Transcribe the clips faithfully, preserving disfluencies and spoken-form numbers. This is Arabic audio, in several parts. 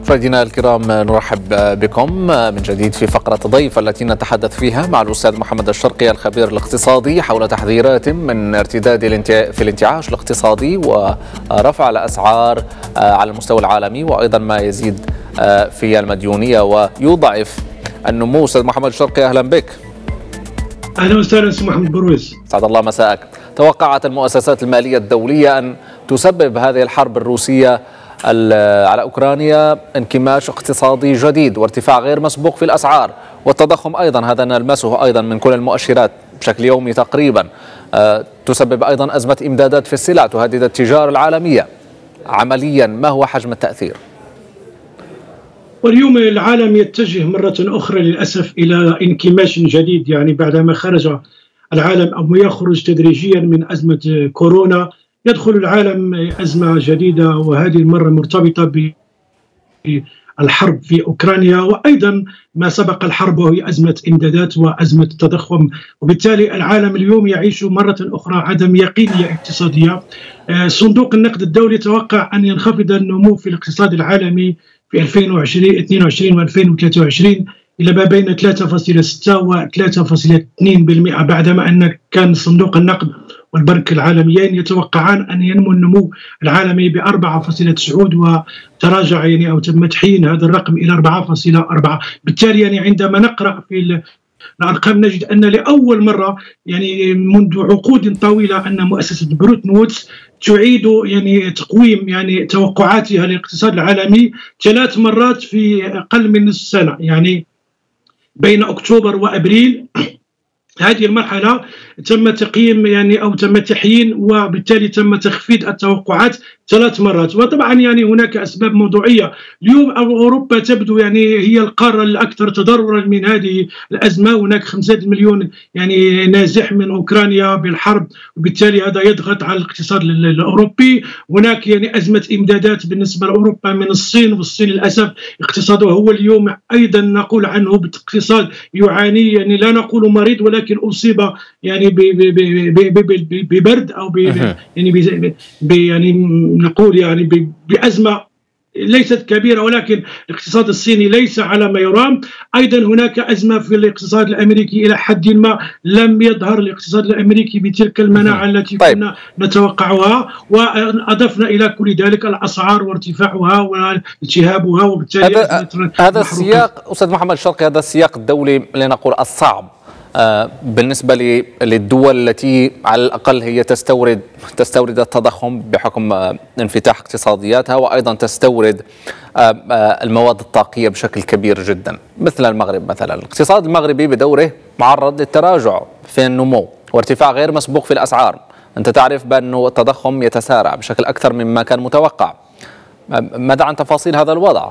مشاهدينا الكرام، نرحب بكم من جديد في فقرة ضيف التي نتحدث فيها مع الأستاذ محمد الشرقي الخبير الاقتصادي حول تحذيرات من ارتداد في الانتعاش الاقتصادي ورفع الأسعار على المستوى العالمي، وأيضا ما يزيد في المديونية ويضعف النمو. أستاذ محمد الشرقي، أهلا بك. أهلا وسهلا سي محمد برويس. سعد الله مساءك. توقعت المؤسسات المالية الدولية أن تسبب هذه الحرب الروسية على أوكرانيا انكماش اقتصادي جديد وارتفاع غير مسبوق في الأسعار، والتضخم أيضا هذا نلمسه أيضا من كل المؤشرات بشكل يومي تقريبا. أه تسبب أيضا أزمة إمدادات في السلع تهدد التجارة العالمية. عمليا ما هو حجم التأثير؟ واليوم العالم يتجه مرة أخرى للأسف إلى انكماش جديد، يعني بعدما خرج العالم أو يخرج تدريجيا من أزمة كورونا، يدخل العالم أزمة جديدة، وهذه المرة مرتبطة بالحرب في أوكرانيا، وأيضا ما سبق الحرب وهي أزمة إمدادات وأزمة التضخم. وبالتالي العالم اليوم يعيش مرة أخرى عدم يقينية اقتصادية. صندوق النقد الدولي يتوقع أن ينخفض النمو في الاقتصاد العالمي في ألفين واثنين وعشرين وألفين وثلاثة وعشرين إلى ما بين ثلاثة فاصلة ستة و ثلاثة فاصلة اثنين بالمئة، بعدما أن كان صندوق النقد والبنك العالميين يتوقعان أن ينمو النمو العالمي ب أربعة فاصلة تسعة، وتراجع يعني أو تم تحيين هذا الرقم إلى أربعة فاصلة أربعة. بالتالي يعني عندما نقرأ في الأرقام نجد أن لأول مرة يعني منذ عقود طويلة أن مؤسسة بروتون وودز تعيد يعني تقويم يعني توقعاتها للاقتصاد العالمي ثلاث مرات في أقل من نصف سنة، يعني بين أكتوبر وأبريل. هذه المرحلة تم تقييم يعني أو تم تحيين، وبالتالي تم تخفيض التوقعات ثلاث مرات. وطبعا يعني هناك أسباب موضوعية. اليوم أوروبا تبدو يعني هي القارة الأكثر تضررا من هذه الأزمة. هناك خمسة مليون يعني نازح من أوكرانيا بالحرب، وبالتالي هذا يضغط على الاقتصاد الأوروبي. هناك يعني أزمة إمدادات بالنسبة لأوروبا من الصين، والصين للأسف اقتصاده هو اليوم أيضا نقول عنه باقتصاد يعاني، يعني لا نقول مريض ولكن أصيب يعني ببرد أو يعني يعني نقول يعني بأزمة ليست كبيرة، ولكن الاقتصاد الصيني ليس على ما يرام. أيضا هناك أزمة في الاقتصاد الأمريكي إلى حد ما لم يظهر الاقتصاد الأمريكي بتلك المناعة التي طيب. كنا نتوقعها، وأضفنا إلى كل ذلك الأسعار وارتفاعها والتهابها، وبالتالي هذا, هذا السياق أستاذ محمد الشرقي، هذا السياق الدولي لنقول الصعب بالنسبة للدول التي على الأقل هي تستورد تستورد التضخم بحكم انفتاح اقتصادياتها، وأيضا تستورد المواد الطاقية بشكل كبير جدا، مثل المغرب مثلا. الاقتصاد المغربي بدوره معرض للتراجع في النمو وارتفاع غير مسبوق في الأسعار. أنت تعرف بأن التضخم يتسارع بشكل أكثر مما كان متوقع. ماذا عن تفاصيل هذا الوضع؟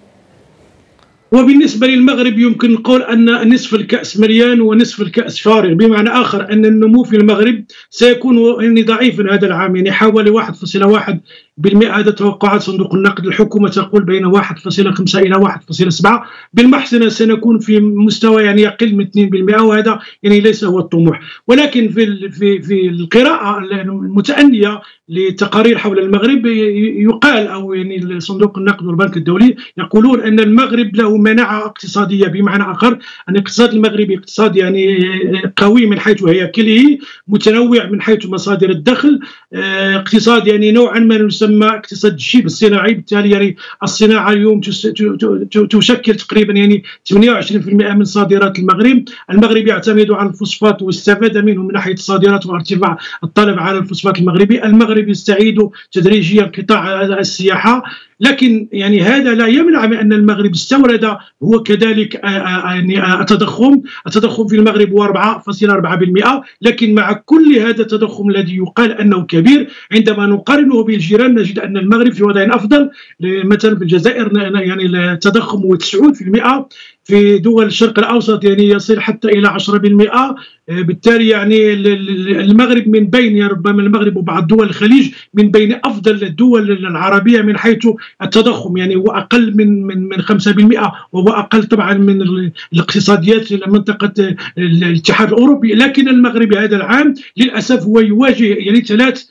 وبالنسبة للمغرب يمكن نقول أن نصف الكأس مليان ونصف الكأس فارغ، بمعنى آخر أن النمو في المغرب سيكون يعني ضعيفا هذا العام، يعني حوالي واحد فاصلة واحد بالمئة. هذا توقعات صندوق النقد. الحكومة تقول بين واحد فاصلة خمسة إلى واحد فاصلة سبعة. بالمحسنة سنكون في مستوى يعني يقل من اثنين بالمئة، وهذا يعني ليس هو الطموح. ولكن في في في القراءة المتأنية لتقارير حول المغرب يقال، أو يعني صندوق النقد والبنك الدولي يقولون أن المغرب له مناعة اقتصادية، بمعنى آخر أن الاقتصاد المغربي اقتصاد يعني قوي من حيث هيكله، متنوع من حيث مصادر الدخل، اقتصاد يعني نوعا ما يسمى اقتصاد الشبه الصناعي. بالتالي يعني الصناعة اليوم تشكل تقريبا يعني ثمانية وعشرين بالمئة من صادرات المغرب. المغرب يعتمد على الفوسفات واستفاد منه من ناحية الصادرات وارتفاع الطلب على الفوسفات المغربي. المغرب يستعيد تدريجيا قطاع السياحة، لكن يعني هذا لا يمنع من أن المغرب استورد هو كذلك يعني التضخم. التضخم في المغرب هو أربعة فاصلة أربعة بالمئة، لكن مع كل هذا التضخم الذي يقال أنه كبير، عندما نقارنه بالجيران نجد أن المغرب في وضع أفضل. مثلا في الجزائر يعني التضخم هو تسعة بالمئة، في دول الشرق الأوسط يعني يصل حتى إلى عشرة بالمئة. بالتالي يعني المغرب من بين ربما المغرب وبعض دول الخليج من بين أفضل الدول العربية من حيث التضخم، يعني هو أقل من من من خمسة بالمئة، وهو أقل طبعا من الاقتصاديات منطقة الاتحاد الأوروبي. لكن المغرب هذا العام للأسف هو يواجه يعني ثلاث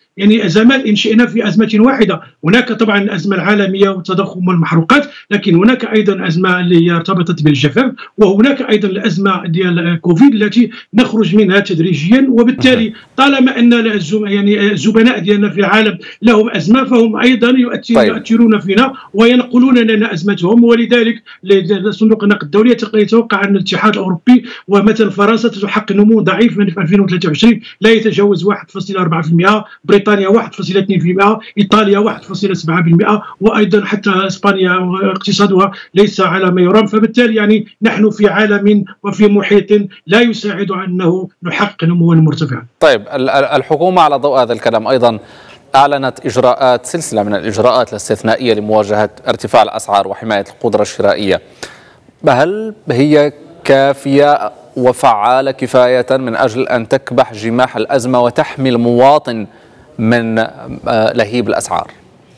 يعني ازمات ان شئنا في ازمه واحده. هناك طبعا الازمه العالميه والتضخم والمحروقات، لكن هناك ايضا ازمه اللي هي ارتبطت بالجفاف، وهناك ايضا الازمه ديال كوفيد التي نخرج منها تدريجيا. وبالتالي طالما ان يعني الزبناء ديالنا في العالم لهم ازمه، فهم ايضا يؤثرون فينا وينقلون لنا ازمتهم. ولذلك صندوق النقد الدولي يتوقع ان الاتحاد الاوروبي ومثلا فرنسا تحقق نمو ضعيف في ألفين وثلاثة وعشرين لا يتجاوز واحد فاصلة أربعة بالمئة، بريطانيا واحد فاصلة اثنين بالمئة، ايطاليا واحد فاصلة سبعة بالمئة، وايضا حتى اسبانيا اقتصادها ليس على ما يرام. فبالتالي يعني نحن في عالم وفي محيط لا يساعد انه نحقق نموا مرتفعا. طيب الحكومه على ضوء هذا الكلام ايضا اعلنت اجراءات سلسله من الاجراءات الاستثنائيه لمواجهه ارتفاع الاسعار وحمايه القدره الشرائيه. هل هي كافيه وفعاله كفايه من اجل ان تكبح جماح الازمه وتحمي المواطن من لهيب الاسعار؟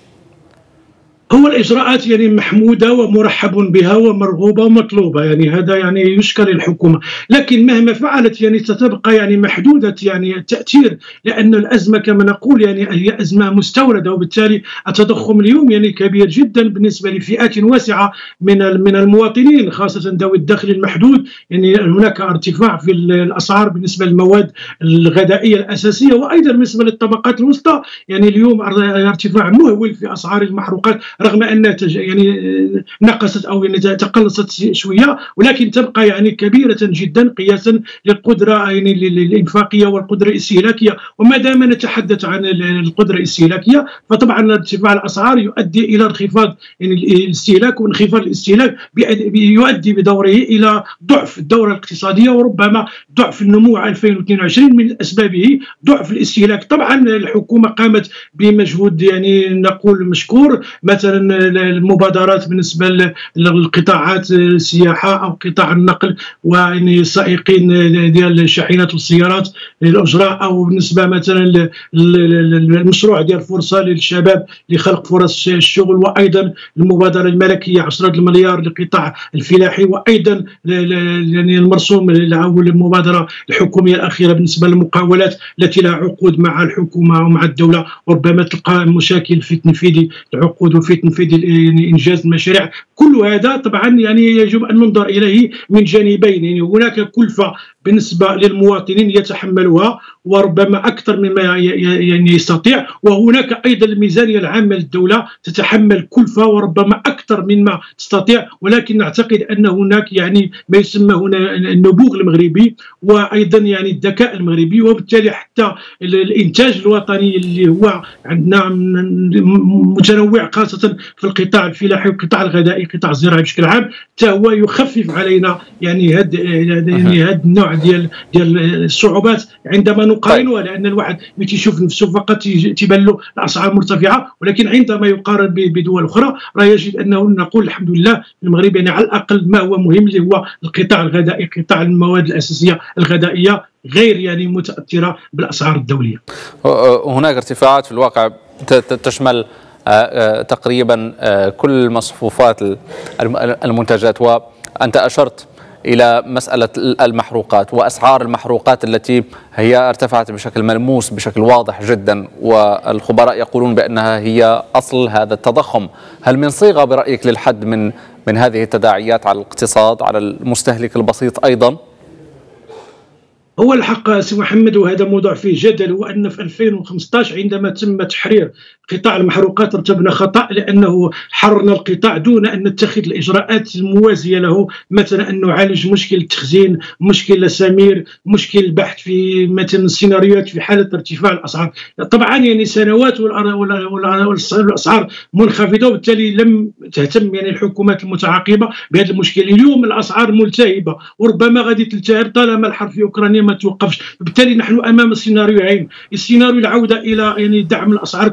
هو الاجراءات يعني محموده ومرحب بها ومرغوبه ومطلوبه، يعني هذا يعني يشكر الحكومه، لكن مهما فعلت يعني ستبقى يعني محدوده يعني التاثير، لان الازمه كما نقول يعني هي ازمه مستورده، وبالتالي التضخم اليوم يعني كبير جدا بالنسبه لفئات واسعه من من المواطنين، خاصه ذوي الدخل المحدود. يعني هناك ارتفاع في الاسعار بالنسبه للمواد الغذائيه الاساسيه، وايضا بالنسبه للطبقات الوسطى يعني اليوم ارتفاع مهول في اسعار المحروقات، رغم انها يعني نقصت او يعني تقلصت شويه، ولكن تبقى يعني كبيره جدا قياسا للقدره يعني الانفاقيه والقدره الاستهلاكيه. وما دام نتحدث عن القدره الاستهلاكيه، فطبعا ارتفاع الاسعار يؤدي الى انخفاض يعني الاستهلاك، وانخفاض الاستهلاك يؤدي بدوره الى ضعف الدوره الاقتصاديه، وربما ضعف النمو ألفين واثنين وعشرين من اسبابه ضعف الاستهلاك. طبعا الحكومه قامت بمجهود يعني نقول مشكور، مثلا المبادرات بالنسبه للقطاعات السياحه او قطاع النقل ويعني السائقين ديال الشاحنات والسيارات الاجراء، او بالنسبه مثلا المشروع ديال فرصه للشباب لخلق فرص الشغل، وايضا المبادره الملكيه عشرة المليار للقطاع الفلاحي، وايضا يعني المرسوم او المبادره الحكوميه الاخيره بالنسبه للمقاولات التي لها عقود مع الحكومه ومع الدوله، وربما تلقى مشاكل في تنفيذ العقود وفي تنفيذ يعني انجاز المشاريع. كل هذا طبعا يعني يجب ان ننظر اليه من جانبين، يعني هناك كلفه بالنسبه للمواطنين يتحملها وربما اكثر مما يعني يستطيع، وهناك ايضا الميزانيه العامه للدوله تتحمل كلفه وربما اكثر مما تستطيع. ولكن نعتقد ان هناك يعني ما يسمى هنا النبوغ المغربي وايضا يعني الذكاء المغربي، وبالتالي حتى الانتاج الوطني اللي هو عندنا متنوع خاصه في القطاع الفلاحي والقطاع الغذائي القطاع الزراعي بشكل عام، حتى هو يخفف علينا يعني هذا يعني هذا النوع ديال ديال الصعوبات عندما نقارنها، لان الواحد ملي تيشوف نفسه فقط تيبان له الاسعار مرتفعه، ولكن عندما يقارن بدول اخرى راه يجب انه نقول الحمد لله المغرب يعني على الاقل ما هو مهم اللي هو القطاع الغذائي، قطاع المواد الاساسيه الغذائيه غير يعني متاثره بالاسعار الدوليه. هناك ارتفاعات في الواقع تشمل تقريبا كل مصفوفات المنتجات، وانت اشرت إلى مسألة المحروقات وأسعار المحروقات التي هي ارتفعت بشكل ملموس بشكل واضح جدا، والخبراء يقولون بأنها هي أصل هذا التضخم. هل من صيغة برأيك للحد من من هذه التداعيات على الاقتصاد على المستهلك البسيط أيضا؟ هو الحق سي محمد، وهذا موضوع فيه جدل، هو ان في ألفين وخمسة عشر عندما تم تحرير قطاع المحروقات ارتكبنا خطا، لانه حررنا القطاع دون ان نتخذ الاجراءات الموازيه له، مثلا ان نعالج مشكل التخزين، مشكل الاسامير، مشكل البحث في مثلا السيناريوهات في حاله ارتفاع الاسعار. طبعا يعني سنوات والاسعار منخفضه، وبالتالي لم تهتم يعني الحكومات المتعاقبه بهذا المشكل. اليوم الاسعار ملتهبه وربما غادي تلتهب طالما الحرب في اوكرانيا ما توقفش، بالتالي نحن امام سيناريوهين: السيناريو العوده الى يعني دعم الاسعار كلها، وهذا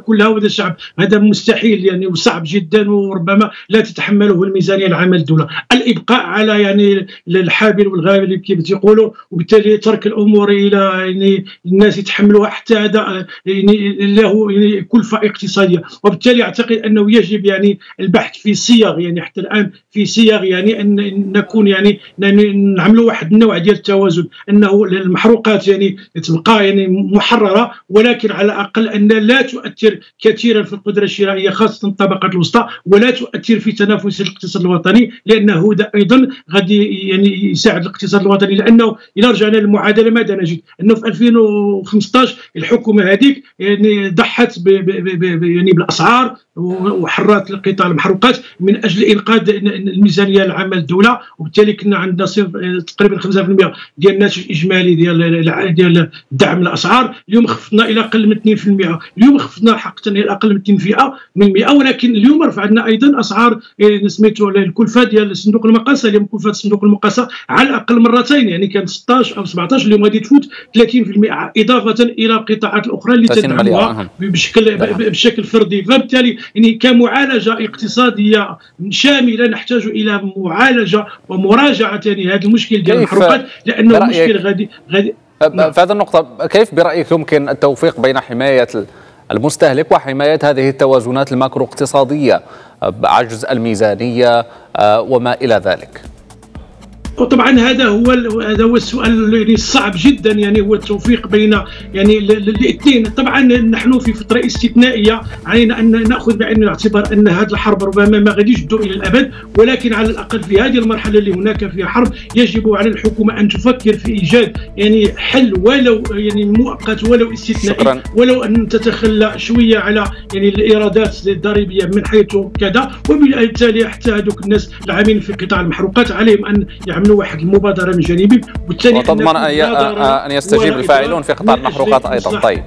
الشعب هذا مستحيل يعني وصعب جدا، وربما لا تتحمله الميزانيه العامه للدوله. الابقاء على يعني الحابل والغابل كيف تيقولوا، وبالتالي ترك الامور الى يعني الناس يتحملوها حتى هذا يعني له يعني كلفه اقتصاديه. وبالتالي اعتقد انه يجب يعني البحث في صيغ يعني حتى الان في صيغ يعني ان نكون يعني نعملوا واحد النوع ديال التوازن، انه المحروقات يعني تبقى يعني محرره، ولكن على الاقل ان لا تؤثر كثيرا في القدره الشرائيه خاصه الطبقات الوسطى، ولا تؤثر في تنافس الاقتصاد الوطني، لانه ايضا غادي يعني يساعد الاقتصاد الوطني. لانه الى رجعنا للمعادله ماذا نجد؟ انه في ألفين وخمسطاش الحكومه هذيك يعني ضحت ب ب ب يعني بالاسعار وحرات القطاع المحروقات من اجل انقاذ الميزانيه العامه للدوله، وبالتالي كنا عندنا تقريبا خمسة بالمئة ديال الناتج الاجمالي ديال ديال دعم الاسعار. اليوم خفضنا الى اقل من اثنين بالمئة، اليوم خفضنا حقا الى اقل من اثنين بالمئة، ولكن اليوم رفعنا ايضا اسعار سميتو الكلفه ديال صندوق المقاصه. اليوم كلفه صندوق المقاصه على الاقل مرتين، يعني كانت ستطاش او سبعطاش، اليوم غادي تفوت ثلاثين بالمئة، اضافه الى القطاعات الاخرى اللي تدعمها بشكل بشكل فردي. فبالتالي يعني كمعالجه اقتصاديه شامله نحتاج الى معالجه ومراجعه يعني هذا المشكل ديال المحروقات، لانه مشكل غادي غادي في هذه النقطة. كيف برأيك يمكن التوفيق بين حماية المستهلك وحماية هذه التوازنات الماكرو اقتصادية، عجز الميزانية وما إلى ذلك؟ وطبعا هذا هو هذا هو السؤال يعني الصعب جدا، يعني هو التوفيق بين يعني الاثنين. طبعا نحن في فتره استثنائيه، علينا ان ناخذ بعين الاعتبار ان هذه الحرب ربما ما غاديش تدوم الى الابد، ولكن على الاقل في هذه المرحله اللي هناك فيها حرب يجب على الحكومه ان تفكر في ايجاد يعني حل ولو يعني مؤقت ولو استثنائي. شكرا. ولو ان تتخلى شويه على يعني الايرادات الضريبيه من حيث كذا، وبالتالي حتى هذوك الناس العاملين في قطاع المحروقات عليهم ان يعملوا واحد المبادره من جانبهم، وبالتالي وتضمن ان يستجيب الفاعلون في قطاع المحروقات ايضا. طيب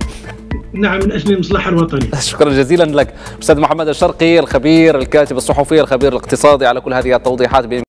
نعم، من اجل المصلحه الوطنيه. شكرا جزيلا لك استاذ محمد الشرقي، الخبير الكاتب الصحفي الخبير الاقتصادي، على كل هذه التوضيحات.